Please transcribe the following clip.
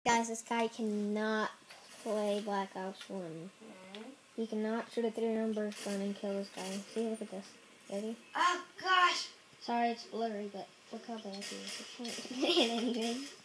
Guys, this guy cannot play Black Ops 1. He cannot shoot a 3-number gun and kill this guy. See, look at this. Ready? Oh, gosh. Sorry, it's blurry, but look how bad he is. I can't hit anything.